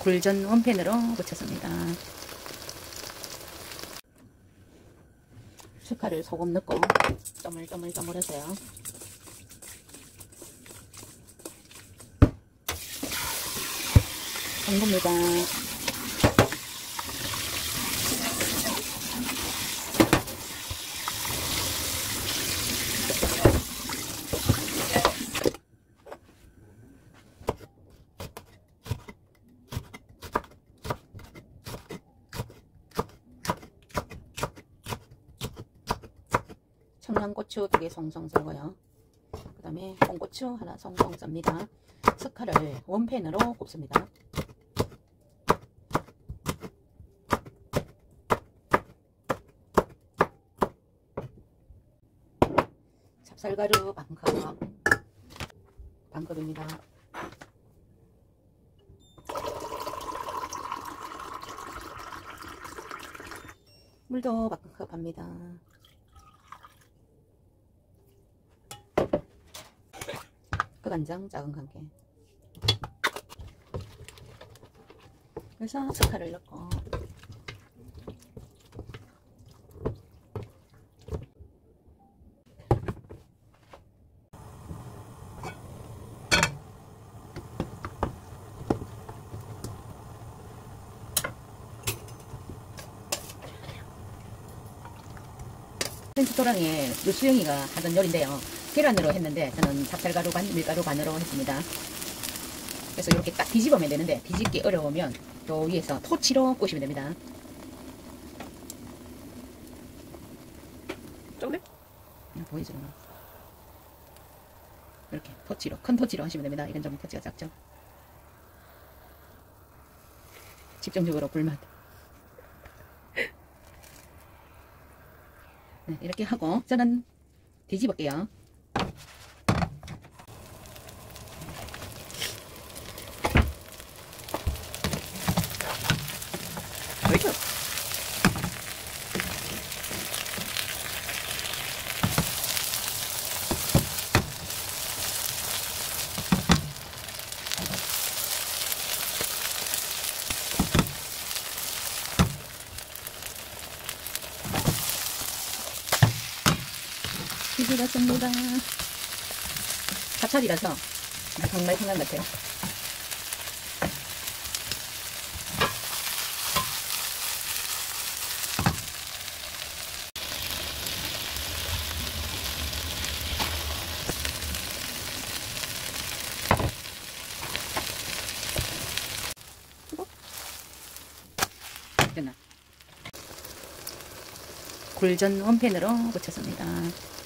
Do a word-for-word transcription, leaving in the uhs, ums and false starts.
굴전 원팬으로 부쳤습니다. 슈카를 소금 넣고 쪼물쪼물쪼물해서요. 담굽니다. 청양고추 두 개 송송 썰고요. 그 다음에 홍고추 하나 송송 썹니다. 석화를 원팬으로 굽습니다. 찹쌀가루 반컵, 반컵입니다. 물도 반컵 합니다. 간장 작은 한 개. 그래서 석화를 넣고 레스토랑에 유수영이가 하던 요리인데요. 계란으로 했는데 저는 찹쌀가루 반, 밀가루 반으로 했습니다. 그래서 이렇게 딱 뒤집으면 되는데 뒤집기 어려우면 또 위에서 토치로 꼬시면 됩니다. 쪼그래? 보이죠? 이렇게 토치로, 큰 토치로 하시면 됩니다. 이건 좀 토치가 작죠? 집중적으로 불맛. 네, 이렇게 하고 저는 뒤집을게요. 그렇죠. 뒤집었습니다. 사찰이라서 정말 생각 같아요. 됐나? 굴전 원팬으로 부쳤습니다.